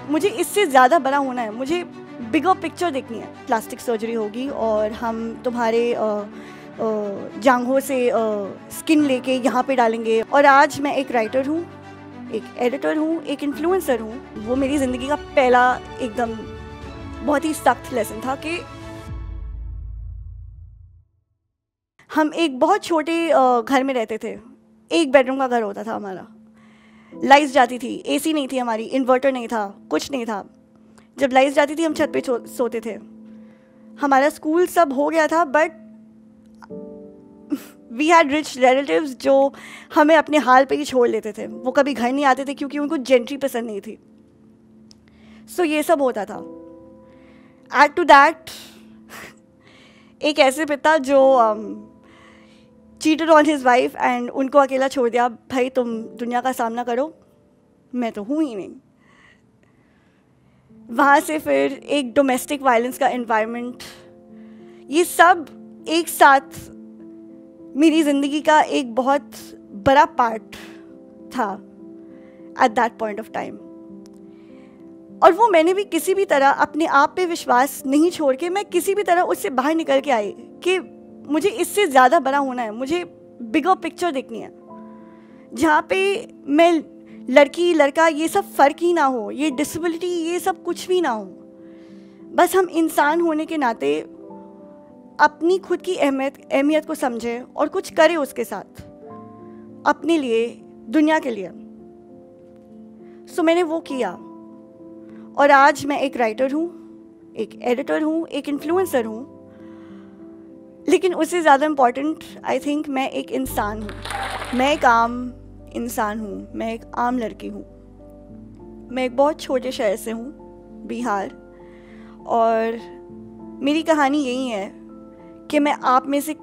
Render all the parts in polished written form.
मुझे इससे ज़्यादा बड़ा होना है, मुझे बिगर पिक्चर देखनी है। प्लास्टिक सर्जरी होगी और हम तुम्हारे जांघों से स्किन लेके यहाँ पे डालेंगे। और आज मैं एक राइटर हूँ, एक एडिटर हूँ, एक इन्फ्लुएंसर हूँ। वो मेरी ज़िंदगी का पहला एकदम बहुत ही सख्त लेसन था कि हम एक बहुत छोटे घर में रहते थे। एक बेडरूम का घर होता था हमारा। लाइट्स जाती थी, एसी नहीं थी हमारी, इन्वर्टर नहीं था, कुछ नहीं था। जब लाइट्स जाती थी हम छत पे सोते थे। हमारा स्कूल सब हो गया था, but we had rich relatives जो हमें अपने हाल पे ही छोड़ लेते थे। वो कभी घर नहीं आते थे क्योंकि उनको जेंट्री पसंद नहीं थी। सो ये सब होता था। एड टू दैट एक ऐसे पिता जो cheated on his wife and उनको अकेला छोड़ दिया। भाई तुम दुनिया का सामना करो, मैं तो हूँ ही नहीं। वहाँ से फिर एक डोमेस्टिक वायलेंस का एनवायरनमेंट, ये सब एक साथ मेरी ज़िंदगी का एक बहुत बड़ा पार्ट था at that point of time. और वो मैंने भी किसी भी तरह अपने आप पे विश्वास नहीं छोड़ के मैं किसी भी तरह उससे बाहर निकल के आई कि मुझे इससे ज़्यादा बड़ा होना है, मुझे बिगर पिक्चर देखनी है, जहाँ पे मैं लड़की लड़का ये सब फ़र्क ही ना हो, ये डिसेबिलिटी ये सब कुछ भी ना हो। बस हम इंसान होने के नाते अपनी खुद की अहमियत को समझें और कुछ करें उसके साथ, अपने लिए, दुनिया के लिए। सो मैंने वो किया और आज मैं एक राइटर हूँ, एक एडिटर हूँ, एक इन्फ्लुएंसर हूँ। लेकिन उससे ज़्यादा इम्पॉर्टेंट आई थिंक मैं एक इंसान हूँ। मैं एक आम इंसान हूँ, मैं एक आम लड़की हूँ। मैं एक बहुत छोटे शहर से हूँ, बिहार। और मेरी कहानी यही है कि मैं आप में से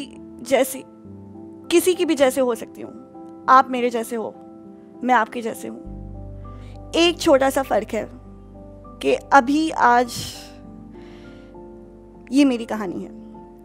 किसी की भी जैसे हो सकती हूँ। आप मेरे जैसे हो, मैं आपके जैसे हूँ। एक छोटा सा फ़र्क है कि अभी आज ये मेरी कहानी है।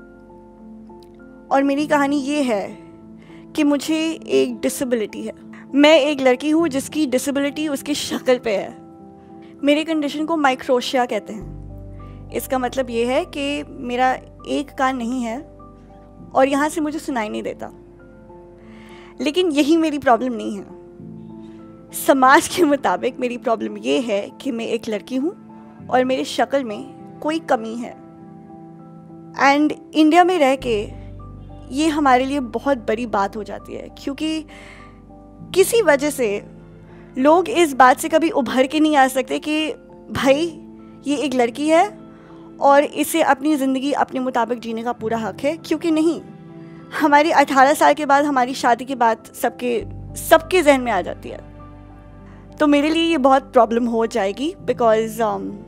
और मेरी कहानी ये है कि मुझे एक डिसेबिलिटी है। मैं एक लड़की हूँ जिसकी डिसेबिलिटी उसकी शक्ल पे है। मेरे कंडीशन को माइक्रोशिया कहते हैं। इसका मतलब ये है कि मेरा एक कान नहीं है और यहाँ से मुझे सुनाई नहीं देता। लेकिन यही मेरी प्रॉब्लम नहीं है। समाज के मुताबिक मेरी प्रॉब्लम ये है कि मैं एक लड़की हूँ और मेरी शक्ल में कोई कमी है। एंड इंडिया में रह के ये हमारे लिए बहुत बड़ी बात हो जाती है, क्योंकि किसी वजह से लोग इस बात से कभी उभर के नहीं आ सकते कि भाई ये एक लड़की है और इसे अपनी ज़िंदगी अपने मुताबिक जीने का पूरा हक है। क्योंकि नहीं, हमारी 18 साल के बाद हमारी शादी के बाद सबके जहन में आ जाती है। तो मेरे लिए ये बहुत प्रॉब्लम हो जाएगी, बिकॉज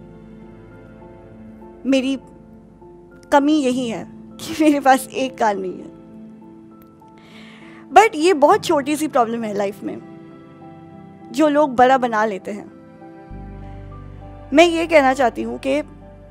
मेरी कमी यही है कि मेरे पास एक कान नहीं है। बट ये बहुत छोटी सी प्रॉब्लम है लाइफ में जो लोग बड़ा बना लेते हैं। मैं ये कहना चाहती हूँ कि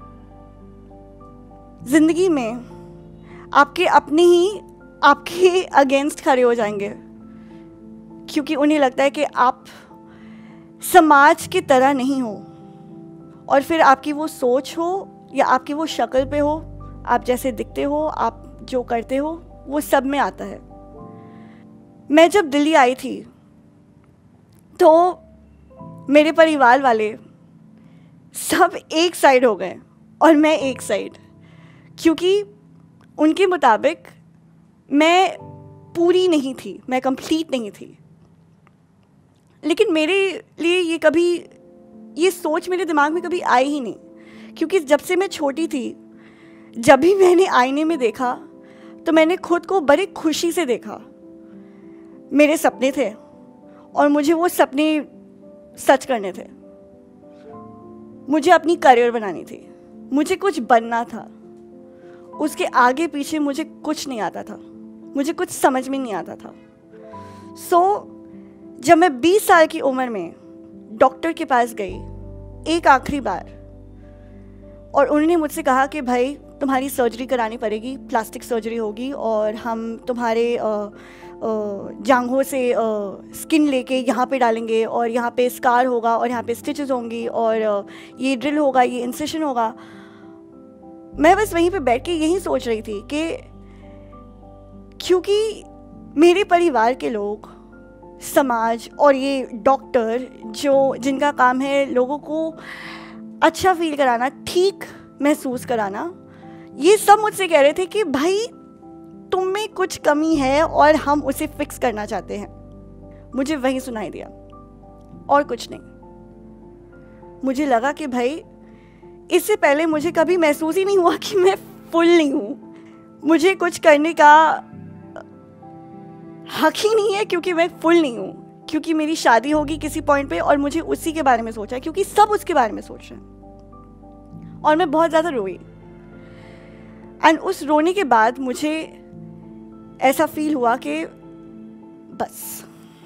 ज़िंदगी में आपके अपने ही आपके अगेंस्ट खड़े हो जाएंगे, क्योंकि उन्हें लगता है कि आप समाज की तरह नहीं हो। और फिर आपकी वो सोच हो या आपकी वो शक्ल पे हो, आप जैसे दिखते हो, आप जो करते हो, वो सब में आता है। मैं जब दिल्ली आई थी तो मेरे परिवार वाले सब एक साइड हो गए और मैं एक साइड, क्योंकि उनके मुताबिक मैं पूरी नहीं थी, मैं कंप्लीट नहीं थी। लेकिन मेरे लिए ये सोच मेरे दिमाग में कभी आई ही नहीं, क्योंकि जब से मैं छोटी थी, जब भी मैंने आईने में देखा तो मैंने खुद को बड़े खुशी से देखा। मेरे सपने थे और मुझे वो सपने सच करने थे। मुझे अपनी करियर बनानी थी, मुझे कुछ बनना था। उसके आगे पीछे मुझे कुछ नहीं आता था, मुझे कुछ समझ में नहीं आता था। जब मैं 20 साल की उम्र में डॉक्टर के पास गई एक आखिरी बार, और उन्होंने मुझसे कहा कि भाई तुम्हारी सर्जरी करानी पड़ेगी, प्लास्टिक सर्जरी होगी, और हम तुम्हारे जांघों से स्किन लेके यहाँ पे डालेंगे, और यहाँ पे स्कार होगा, और यहाँ पे स्टिचेस होंगी, और ये ड्रिल होगा, ये इंसेशन होगा। मैं बस वहीं पे बैठ के यही सोच रही थी कि क्योंकि मेरे परिवार के लोग, समाज और ये डॉक्टर जिनका काम है लोगों को अच्छा फील कराना, ठीक महसूस कराना, ये सब मुझसे कह रहे थे कि भाई तुम में कुछ कमी है और हम उसे फिक्स करना चाहते हैं। मुझे वही सुनाई दिया और कुछ नहीं। मुझे लगा कि भाई इससे पहले मुझे कभी महसूस ही नहीं हुआ कि मैं फुल नहीं हूँ, मुझे कुछ करने का हक ही नहीं है क्योंकि मैं फुल नहीं हूँ, क्योंकि मेरी शादी होगी किसी पॉइंट पे और मुझे उसी के बारे में सोचा है, क्योंकि सब उसके बारे में सोच रहे हैं। और मैं बहुत ज़्यादा रोई, एंड उस रोने के बाद मुझे ऐसा फील हुआ कि बस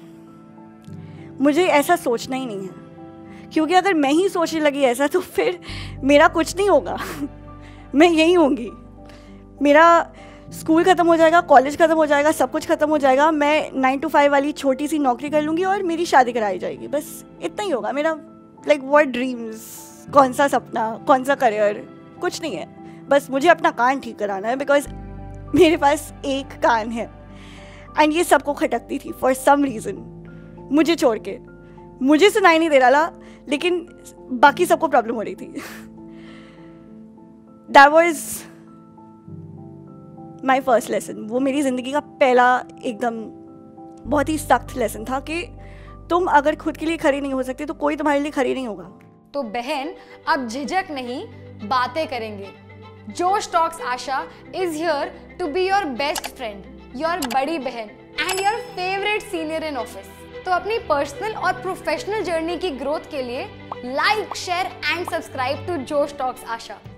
मुझे ऐसा सोचना ही नहीं है, क्योंकि अगर मैं ही सोचने लगी ऐसा तो फिर मेरा कुछ नहीं होगा। मैं यही होंगी, मेरा स्कूल ख़त्म हो जाएगा, कॉलेज ख़त्म हो जाएगा, सब कुछ ख़त्म हो जाएगा, मैं 9 to 5 वाली छोटी सी नौकरी कर लूँगी और मेरी शादी कराई जाएगी, बस इतना ही होगा मेरा। लाइक व्हाट ड्रीम्स, कौन सा सपना, कौन सा करियर, कुछ नहीं है। बस मुझे अपना कान ठीक कराना है, बिकॉज मेरे पास एक कान है एंड ये सबको खटकती थी फॉर सम रीज़न, मुझे छोड़ के। मुझे सुनाई नहीं दे रहा था, लेकिन बाकी सबको प्रॉब्लम हो रही थी। That was my first lesson. वो मेरी ज़िंदगी का पहला एकदम बहुत ही सख्त लेसन था कि तुम अगर खुद के लिए खड़ी नहीं हो सकती तो कोई तुम्हारे लिए खड़ी नहीं होगा। तो बहन अब झिझक नहीं, बातें करेंगे। Josh Talks Aasha is here to be your best friend, your बड़ी बहन and your favourite senior in office. तो अपनी पर्सनल और प्रोफेशनल जर्नी की ग्रोथ के लिए like, share and subscribe to Josh Talks Asha.